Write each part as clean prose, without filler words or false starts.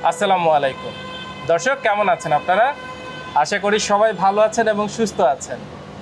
আসসালামু আলাইকুম দর্শক, কেমন আছেন আপনারা? আশা করি সবাই ভালো আছেন এবং সুস্থ আছেন।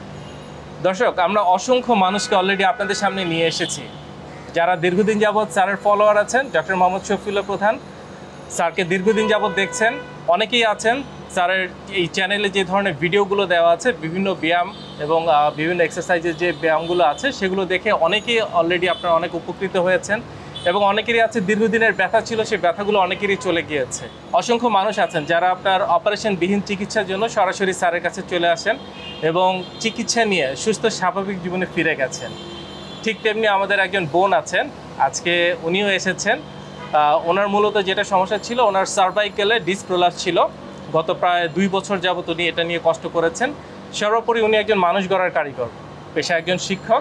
দর্শক, আমরা অসংখ্য মানুষকে অলরেডি আপনাদের সামনে নিয়ে এসেছি যারা দীর্ঘদিন যাবৎ স্যারের ফলোয়ার আছেন। ডক্টর মোহাম্মদ শফিউল্লাহ প্রধান স্যারকে দীর্ঘদিন যাবৎ দেখছেন। অনেকেই আছেন স্যারের এই চ্যানেলে যে ধরনের ভিডিওগুলো দেওয়া আছে, বিভিন্ন ব্যায়াম এবং বিভিন্ন এক্সারসাইজের যে ব্যায়ামগুলো আছে সেগুলো দেখে অনেকেই অলরেডি আপনারা অনেক উপকৃত হয়েছেন এবং অনেকেরই আছে দীর্ঘদিনের ব্যথা ছিল, সেই ব্যথাগুলো অনেকেরই চলে গিয়েছে। অসংখ্য মানুষ আছেন যারা আপনার অপারেশনবিহীন চিকিৎসার জন্য সরাসরি স্যারের কাছে চলে আসেন এবং চিকিৎসা নিয়ে সুস্থ স্বাভাবিক জীবনে ফিরে গেছেন। ঠিক তেমনি আমাদের একজন বোন আছেন, আজকে উনিও এসেছেন। ওনার মূলত যেটা সমস্যা ছিল, ওনার সার্ভাইকেলে ডিস্ক প্রলাপস ছিল। গত প্রায় 2 বছর যাবত উনি এটা নিয়ে কষ্ট করেছেন। সর্বোপরি উনি একজন মানুষ গড়ার কারিগর, পেশা একজন শিক্ষক।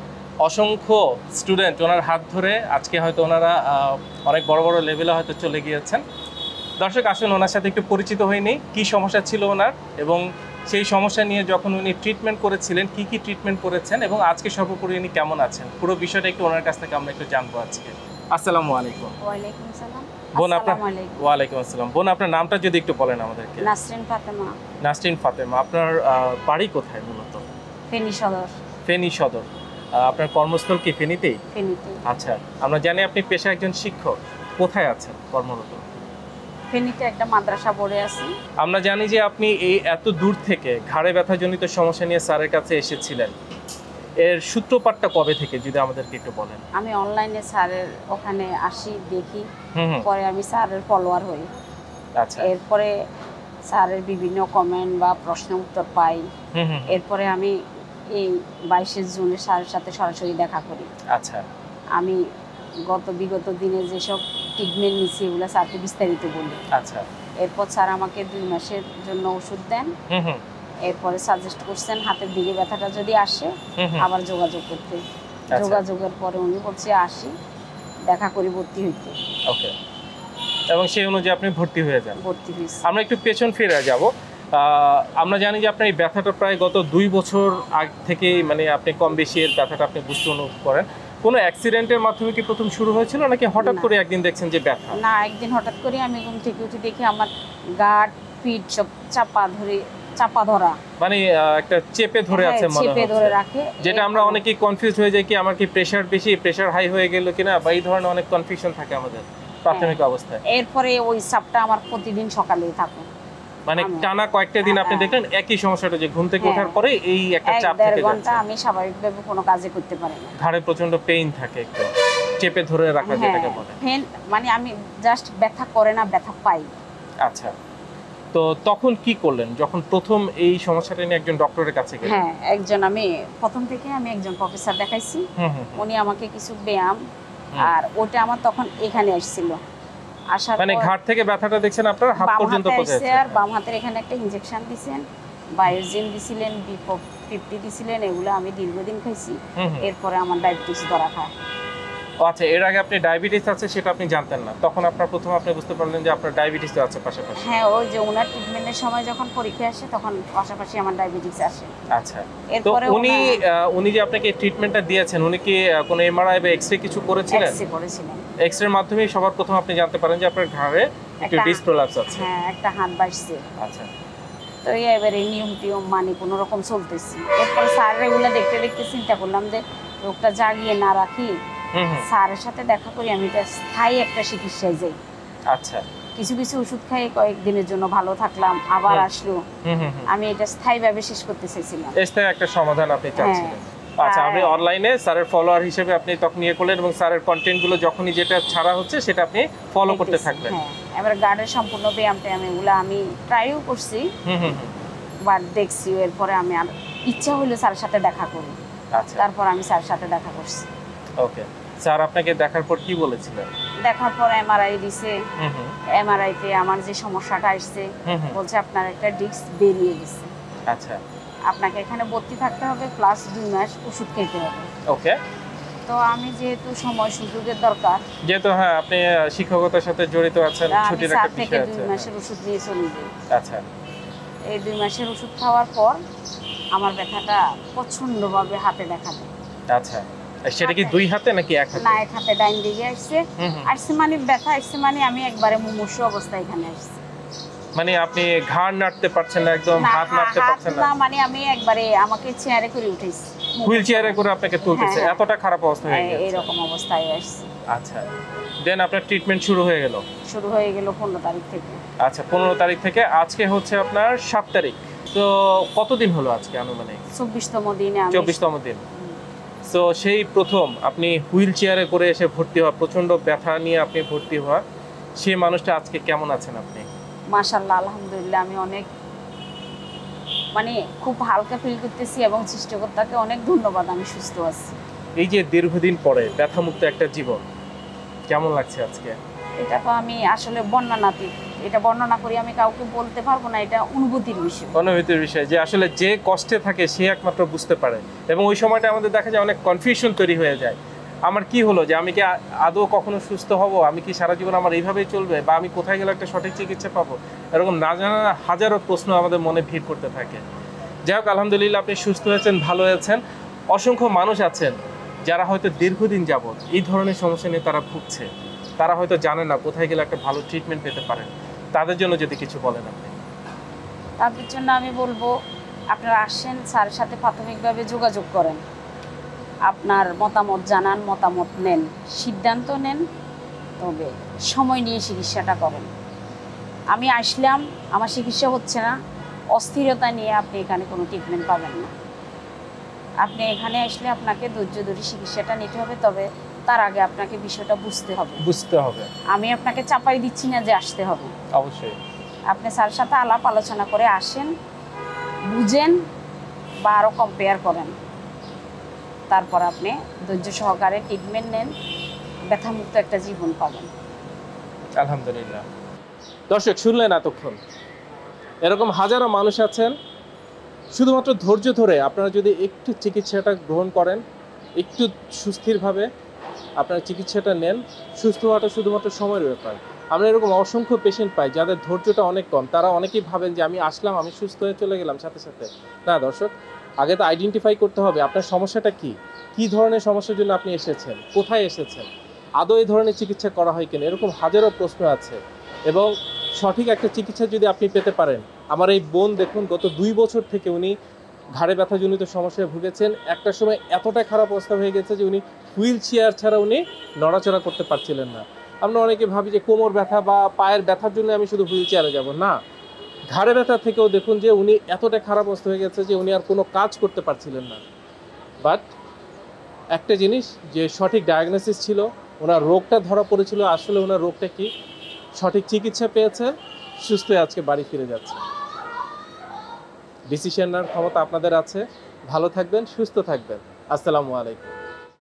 অসংখ্য স্টুডেন্ট ওনার হাত ধরে আজকে হয়তো ওনারা অনেক বড় বড় লেভেলে হয়তো চলে গিয়েছেন। দর্শক, আসুন ওনার সাথে একটু পরিচিত হয়ে নিই, কী সমস্যা ছিল ওনার এবং সেই সমস্যা নিয়ে যখন উনি ট্রিটমেন্ট করেছিলেন কী কী ট্রিটমেন্ট করেছেন এবং আজকে সর্বোপরি উনি কেমন আছেন, পুরো বিষয়টা একটু ওনার কাছ থেকে আমরা একটু জানবো আজকে। আসসালামু আলাইকুম। ওয়ালাইকুম আসসালাম। বোন, আপনার ওয়ালাইকুম আসসালাম। বোন, আপনার নামটা যদি একটু বলেন আমাদেরকে। নাসরিন ফাতেমা। নাসরিন ফাতেমা, আপনার বাড়ি কোথায় মূলত? ফেনী সদর। ফেনী সদর। আপনার কর্মস্থল কি ফেনীতেই? ফেনীতে। আচ্ছা, আমরা জানি আপনি পেশা একজন শিক্ষক। কোথায় আছেন কর্মরত? ফেনীতে একটা মাদ্রাসা পড়ে আছি। আমরা জানি যে আপনি এই এত দূর থেকে ঘাড়ে ব্যথাজনিত সমস্যা নিয়ে স্যারের কাছে এসেছিলেন। এর সূত্রপাতটা কবে থেকে যদি আমাদেরকে একটু বলেন। আমি অনলাইনে স্যারের ওখানে আসি, দেখি, পরে আমি স্যারের ফলোয়ার হই। আচ্ছা, এরপরে স্যারের বিভিন্ন কমেন্ট বা প্রশ্ন উত্তর পাই। এরপরে আমি এই 22 জুনে স্যারের সাথে সরাসরি দেখা করি। আচ্ছা, আমি বিগত দিনে যেসব ট্রিটমেন্ট নিয়েছি এগুলো স্যারকে বিস্তারিত বলি। আচ্ছা। এরপর স্যার আমাকে 2 মাসের জন্য ওষুধ দেন। এরপরে সাজেস্ট করছেন হাতের দিকে ব্যথাটা যদি আসে আবার যোগাযোগ করতে। যোগাযোগের পরে উনি বলছে আসি, দেখা করি, ভর্তি হইতে। ওকে, এবং সেই অনুযায়ী আপনি ভর্তি হয়ে যান। ভর্তি হয়েছি। আমরা একটু পেছন ফিরে যাব। আমরা জানি যে আপনার এই ব্যথাটা প্রায় গত 2 বছর আগ থেকে, মানে আপনি কম বেশি এর ব্যথাটা আপনি বুঝতে অনুভব করেন। কোনো অ্যাক্সিডেন্টের মাধ্যমে কি প্রথম শুরু হয়েছিল নাকি হঠাৎ করে একদিন দেখছেন যে ব্যথা? না, একদিন হঠাৎ করে আমি ঘুম থেকে উঠে দেখি আমার পিঠ সব চাপা ধরা, মানে একটা চেপে ধরে আছে মনে হচ্ছে, চেপে ধরে রাখে। যেটা আমরা অনেকেই কনফিউজ হয়ে যাই কি আমার কি প্রেসার বেশি, প্রেসার হাই হয়ে গেল কিনা, বা এই ধরনের অনেক কনফিউশন থাকে আমাদের প্রাথমিক অবস্থায়। এরপরে ওই চাপটা আমার প্রতিদিন সকালেই থাকে, মানে টানা কয়েকটা দিন আপনি দেখলেন একই সমস্যাটা, যে ঘুম থেকে ওঠার পরে এই একটা চাপ থেকে যাচ্ছে। 1.5 ঘন্টা আমি স্বাভাবিকভাবে কোনো কাজই করতে পারি না। ঘাড়ে প্রচন্ড পেইন থাকে, একটু চেপে ধরে রাখা যেটাকে বলে। পেইন মানে আমি জাস্ট ব্যথা করে না, ব্যথা পাই। আচ্ছা, তো তখন কি করলেন যখন প্রথম এই সমস্যাটা নিয়ে একজন ডক্টরের কাছে গেলেন? হ্যাঁ, আমি প্রথম থেকে একজন প্রফেসর দেখাইছি। উনি আমাকে কিছু ব্যায়াম, আর ওটা আমার তখন এখানে আসছিল। মানে ঘাট থেকে ব্যথাটা দেখছেন আপনার হাত পর্যন্ত পৌঁছেছে, আর বাম হাতের এখানে একটা ইনজেকশন দিবেন, বায়োজিন দিছিলেন, B50 দিছিলেন। এগুলো আমি দীর্ঘদিন খাইছি। এরপরে আমার ডায়াবেটিস ধরা খায়। আচ্ছা, এর আগে আপনি ডায়াবেটিস আছে সেটা আপনি জানতেন না, তখন আপনার প্রথম আপনি বুঝতে পারলেন যে আপনার ডায়াবেটিস আছে পাশাপাশি? হ্যাঁ, ওই যে ওনার ট্রিটমেন্টের সময় যখন পরীক্ষা আসে তখন পাশাপাশি আমার ডায়াবেটিস আসে। আচ্ছা, তো উনি যে আপনাকে ট্রিটমেন্টটা দিয়েছেন, উনি কি কোনো এমআরআই বা এক্সরে কিছু করেছিলেন? এক্সরে করেছিলেন। এক্সরের মাধ্যমে সবার প্রথম আপনি জানতে পারেন যে আপনার ঘাড়ে একটু ডিস্ক প্রলাপস আছে। হ্যাঁ, একটা হাত বাইছে। আচ্ছা, তো এবারে নিয়ম মানে কোনো রকম চলতেছি। এরপর স্যারের এগুলো দেখতে দেখতে চিন্তা করলাম যে রোগটা জাগিয়ে না রাখি, স্যারের সাথে দেখা করি, আমি এটা স্থায়ী একটা চিকিৎসায় যাই। আচ্ছা, কিছু ওষুধ খাই, কয়েকদিনের জন্য ভালো থাকলাম, আবার আসলো। আমি এটা স্থায়ীভাবে শেষ করতে চাইছিলাম, স্থায়ী একটা সমাধান আপনি চাচ্ছিলেন। আচ্ছা, আপনি অনলাইনে স্যারের ফলোয়ার হিসেবে আপনি তখন নিয়ে করলেন এবং স্যারের কন্টেন্টগুলো যখনই যেটা ছাড়া হচ্ছে সেটা আপনি ফলো করতে থাকলেন। হ্যাঁ, এবার গার্ডের সম্পূর্ণ ব্যায়ামটা এগুলো আমি ট্রাইও করছি, বাট দেখছি। এরপরে আমি আর ইচ্ছা হইলো স্যারের সাথে দেখা করি। আচ্ছা, তারপর আমি স্যারের সাথে দেখা করছি। ওকে, স্যার আপনাকে দেখার পর কি বলেছিলেন? দেখার পর এমআরআই দিছে। এমআরআইতে আমার যে সমস্যাটা আসছে, বলছে আপনার একটা ডিস্ক বেরিয়ে গেছে। আচ্ছা, আপনাকে এখানে ভর্তি থাকতে হবে, প্লাস 2 মাস ওষুধ খেতে হবে। ওকে, তো আমি যেহেতু সময় সুযোগের দরকার, যেহেতু হ্যাঁ আপনি শিক্ষকতার সাথে জড়িত আছেন, ছুটির একটা বিষয় আছে, 2 মাসের ওষুধ নিয়ে চলে যাই। আচ্ছা, এই 2 মাসের ওষুধ খাওয়ার পর আমার ব্যথাটা প্রচণ্ডভাবে হাতে দেখা দেয়। আচ্ছা, সেটা কি দুই হাতে নাকি এক হাতে? না, এক হাতে ডাইন দিকে আসছে। আসছে মানে ব্যথা আসছে মানে আমি একবারে মুমূর্ষু অবস্থায় এখানে আসছি। মানে আপনি ঘাড় নাড়তে পারছেন না, একদম হাত নাড়তে পারছেন না? না, মানে আমি একবারে আমাকে চেয়ারে করে উঠেছি, হুইল চেয়ারে করে আপনাকে তুলতেছে, হ্যাঁ, এতটা খারাপ অবস্থা হয়ে গেছে? এরকম অবস্থায় আসছি। আচ্ছা, দেন আপনার ট্রিটমেন্ট শুরু হয়ে গেল? শুরু হয়ে গেল 15 তারিখ থেকে। আচ্ছা, 15 তারিখ থেকে। আজকে হচ্ছে আপনার 7 তারিখ। তো কতদিন হলো আজকে আনুমানিক? 24তম দিনে। 24তম দিন। তো সেই প্রথম আপনি হুইল চেয়ারে করে এসে ভর্তি হওয়া, প্রচন্ড ব্যথা নিয়ে আপনি ভর্তি হওয়া, সেই মানুষটা আজকে কেমন আছেন আপনি? মাশাআল্লাহ, আলহামদুলিল্লাহ, আমি অনেক মানে খুব হালকা ফিল করতেছি এবং সৃষ্টিকর্তাকে অনেক ধন্যবাদ, আমি সুস্থ আছি। এই যে দীর্ঘদিন পরে ব্যথামুক্ত একটা জীবন, কেমন লাগছে আজকে? এটা তো আমি আসলে বর্ণনাতীত, এটা বর্ণনা করি আমি কাউকে বলতে পারবো না, এটা অনুভূতির বিষয়। অনুভূতির বিষয়, যে আসলে যে কষ্টে থাকে সে একমাত্র বুঝতে পারে। এবং ওই সময়টা আমাদের দেখা যায় অনেক কনফিউশন তৈরি হয়ে যায়, আমার কি হলো, যে আমি কি আদৌ কখনো সুস্থ হব, আমি কি সারা জীবন আমার এইভাবেই চলবে, বা আমি কোথায় গেলে একটা সঠিক চিকিৎসা পাবো, এরকম না জানা হাজারো প্রশ্ন আমাদের মনে ভিড় করতে থাকে। যাই হোক, আলহামদুলিল্লাহ আপনি সুস্থ হয়েছেন, ভালো হয়েছেন। অসংখ্য মানুষ আছেন যারা হয়তো দীর্ঘদিন যাবত এই ধরনের সমস্যা নিয়ে তারা ভুগছে, তারা হয়তো জানে না কোথায় গেলে একটা ভালো ট্রিটমেন্ট পেতে পারেন, তাদের জন্য যদি কিছু বলেন আপনি। তাদের জন্য আমি বলবো, আপনারা আসেন, স্যারের সাথে প্রাথমিকভাবে যোগাযোগ করেন, আপনার মতামত জানান, মতামত নেন, সিদ্ধান্ত নেন, তবে সময় নিয়ে চিকিৎসাটা করেন। আমি আসলাম, আমার চিকিৎসা হচ্ছে না, অস্থিরতা নিয়ে আপনি এখানে কোনো ট্রিটমেন্ট পাবেন না। আপনি এখানে আসলে আপনাকে ধৈর্য ধরে চিকিৎসাটা নিতে হবে, তবে তার আগে আপনাকে বিষয়টা বুঝতে হবে। আমি আপনাকে চাপাই দিচ্ছি না যে আসতে হবে, অবশ্যই আপনি স্যারের সাথে আলাপ আলোচনা করে আসেন, বুঝেন বা আরও কম্পেয়ার করেন, তারপর আপনি ধৈর্য সহকারে ট্রিটমেন্ট নেন, ব্যথামুক্ত একটা জীবন পাবেন। আলহামদুলিল্লাহ। দর্শক শুনলেন এতক্ষণ, এরকম হাজারো মানুষ আছেন। শুধুমাত্র ধৈর্য ধরে আপনারা যদি একটু চিকিৎসাটা গ্রহণ করেন, একটু সুস্থিরভাবে আপনারা চিকিৎসাটা নেন, সুস্থ হওয়াটা শুধুমাত্র সময়ের ব্যাপার। আমরা এরকম অসংখ্য পেশেন্ট পাই যাদের ধৈর্যটা অনেক কম, তারা অনেকেই ভাবেন যে আমি আসলাম, আমি সুস্থ হয়ে চলে গেলাম সাথে সাথে। না দর্শক, আগে তো আইডেন্টিফাই করতে হবে আপনার সমস্যাটা কি ধরনের সমস্যার জন্য আপনি এসেছেন, কোথায় এসেছেন, আদৌ এই ধরনের চিকিৎসা করা হয় কিনা, এরকম হাজারো প্রশ্ন আছে। এবং সঠিক একটা চিকিৎসা যদি আপনি পেতে পারেন, আমার এই বোন দেখুন, গত 2 বছর থেকে উনি ঘাড়ে ব্যথাজনিত সমস্যায় ভুগেছেন। একটা সময় এতটা খারাপ অবস্থা হয়ে গেছে যে উনি হুইল চেয়ার ছাড়া উনি নড়াচড়া করতে পারছিলেন না। আমরা অনেকে ভাবি যে কোমর ব্যথা বা পায়ের ব্যথার জন্য আমি শুধু হুইল চেয়ারে যাব, না, ঘাড়ে ব্যথা থেকেও দেখুন যে উনি এতটা খারাপ অবস্থা হয়ে গেছে যে উনি আর কোনো কাজ করতে পারছিলেন না। বাট একটা জিনিস, যে সঠিক ডায়াগনোসিস ছিল, ওনার রোগটা ধরা পড়েছিল, আসলে ওনার রোগটা কি, সঠিক চিকিৎসা পেয়েছেন, সুস্থ হয়ে আজকে বাড়ি ফিরে যাচ্ছে। ডিসিশন নেওয়ার ক্ষমতা আপনাদের আছে। ভালো থাকবেন, সুস্থ থাকবেন। আসসালামু আলাইকুম।